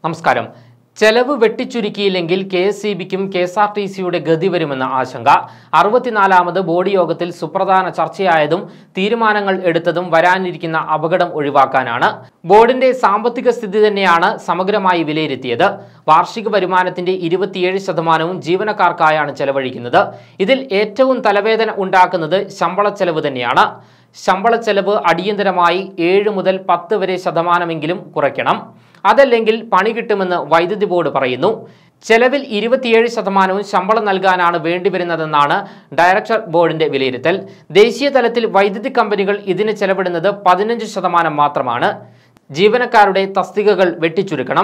നമസ്കാരം. ചെലവ് വെട്ടിച്ചുരുക്കിയില്ലെങ്കിൽ കെഎസ്ഇബിക്കും കെഎസ്ആർടിസിയുടെ ഗതി വരുമെന്ന ആശങ്ക. 64ാമത് ബോർഡ് യോഗത്തിൽ സുപ്രധാന ചർച്ചയായതും തീരുമാനങ്ങൾ എടുത്തതും വരാനിരിക്കുന്ന അപകടം ഒഴിവാക്കാനാണ്. ബോർഡിന്റെ സാമ്പത്തിക സ്ഥിതി തന്നെയാണ് സമഗ്രമായി വിലയിരുത്തിയത്. വാർഷിക വരുമാനത്തിന്റെ 27% ജീവനക്കാർക്കായാണ് ചെലവഴിക്കുന്നത്. ഇതിൽ ഏറ്റവും തലവേദന ഉണ്ടാക്കുന്നത് ശമ്പള ചെലവ് തന്നെയാണ്. ശമ്പള ചെലവ് അടിയന്തരമായി 7 മുതൽ 10 വരെ ശതമാനമെങ്കിലും കുറയ്ക്കണം. അതല്ലെങ്കിൽ പണി കിട്ടുമെന്ന് വൈദ്യുതി ബോർഡ് പറയുന്നു. ചെലവിൽ 27% ശമ്പളം നൽകാനാണ് വേണ്ടിവരുന്നതെന്നാണ് ഡയറക്ടർ ബോർഡിന്റെ വിലയിരുത്തൽ. ദേശീയ തലത്തിൽ വൈദ്യുതി കമ്പനികൾ ഇതിന് ചെലവിടുന്നത് 15% മാത്രമാണ്. ജീവനക്കാരുടെ തസ്തികകൾ വെട്ടിച്ചുരുക്കണം.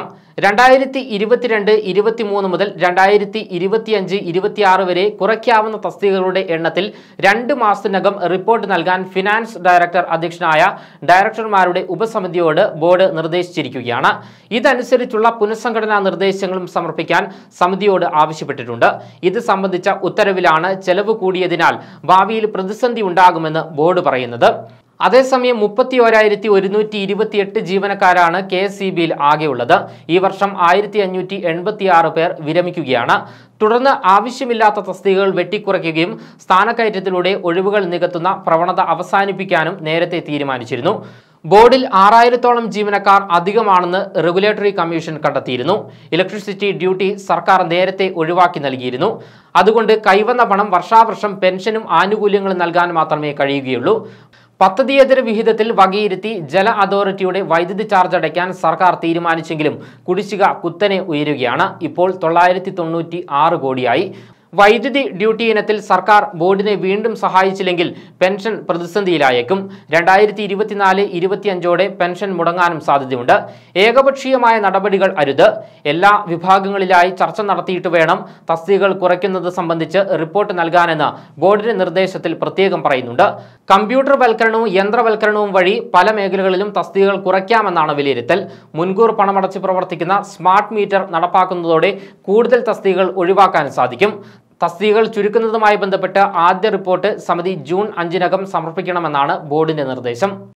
2022-23 മുതൽ 2025-26 വരെ കുറയ്ക്കാവുന്ന തസ്തികകളുടെ എണ്ണത്തിൽ 2 മാസത്തിനകം റിപ്പോർട്ട് നൽകാൻ ഫിനാൻസ് ഡയറക്ടർ അധ്യക്ഷനായ ഡയറക്ടർമാരുടെ ഉപസമിതിയോട് ബോർഡ് നിർദ്ദേശിച്ചിരിക്കുകയാണ്. ഇതനുസരിച്ചുള്ള പുനഃസംഘടനാ നിർദ്ദേശങ്ങളും സമർപ്പിക്കാൻ സമിതിയോട് ആവശ്യപ്പെട്ടിട്ടുണ്ട്. ഇത് സംബന്ധിച്ച ഉത്തരവിലാണ് ചെലവ് കൂടിയതിനാൽ ഭാവിയിൽ പ്രതിസന്ധി ഉണ്ടാകുമെന്ന് ബോർഡ് പറയുന്നത്. അതേസമയം 31,128 ജീവനക്കാരാണ് കെഎസ്ഇബിയിൽ ആകെയുള്ളത്. ഈ വർഷം 1586 പേർ വിരമിക്കുകയാണ്. തുടർന്ന് ആവശ്യമില്ലാത്ത തസ്തികകൾ വെട്ടിക്കുറയ്ക്കുകയും സ്ഥാനക്കയറ്റത്തിലൂടെ ഒഴിവുകൾ നികത്തുന്ന പ്രവണത അവസാനിപ്പിക്കാനും നേരത്തെ തീരുമാനിച്ചിരുന്നു. ബോർഡിൽ 6000-ഓളം ജീവനക്കാർ അധികമാണെന്ന് റെഗുലേറ്ററി കമ്മീഷൻ കണ്ടെത്തിയിരുന്നു. ഇലക്ട്രിസിറ്റി ഡ്യൂട്ടി സർക്കാർ നേരത്തെ ഒഴിവാക്കി നൽകിയിരുന്നു. അതുകൊണ്ട് കൈവന്ന പണം വർഷാവർഷം പെൻഷനും ആനുകൂല്യങ്ങളും നൽകാൻ മാത്രമേ കഴിയുകയുള്ളൂ. പദ്ധതിയേതര വിഹിതത്തിൽ വകയിരുത്തി ജല അതോറിറ്റിയുടെ വൈദ്യുതി ചാർജ് അടയ്ക്കാൻ സർക്കാർ തീരുമാനിച്ചെങ്കിലും കുടിശ്ശിക കുത്തനെ ഉയരുകയാണ്. ഇപ്പോൾ 996 കോടിയായി. വൈദ്യുതി ഡ്യൂട്ടി ഇനത്തിൽ സർക്കാർ ബോർഡിനെ വീണ്ടും സഹായിച്ചില്ലെങ്കിൽ പെൻഷൻ പ്രതിസന്ധിയിലായേക്കും. 2024-25 പെൻഷൻ മുടങ്ങാനും സാധ്യതയുണ്ട്. ഏകപക്ഷീയമായ നടപടികൾ അരുത്. എല്ലാ വിഭാഗങ്ങളിലായി ചർച്ച നടത്തിയിട്ട് വേണം തസ്തികകൾ കുറയ്ക്കുന്നത് സംബന്ധിച്ച് റിപ്പോർട്ട് നൽകാനെന്ന് ബോർഡിന്റെ നിർദ്ദേശത്തിൽ പ്രത്യേകം പറയുന്നുണ്ട്. കമ്പ്യൂട്ടർവൽക്കരണവും യന്ത്രവൽക്കരണവും വഴി പല മേഖലകളിലും തസ്തികകൾ കുറയ്ക്കാമെന്നാണ് വിലയിരുത്തൽ. മുൻകൂർ പണമടച്ച് പ്രവർത്തിക്കുന്ന സ്മാർട്ട് മീറ്റർ നടപ്പാക്കുന്നതോടെ കൂടുതൽ തസ്തികകൾ ഒഴിവാക്കാൻ സാധിക്കും. തസ്തികകൾ ചുരുക്കുന്നതുമായി ബന്ധപ്പെട്ട് ആദ്യ റിപ്പോർട്ട് സമിതി ജൂൺ 5-നകം സമർപ്പിക്കണമെന്നാണ് ബോർഡിന്റെ നിർദ്ദേശം.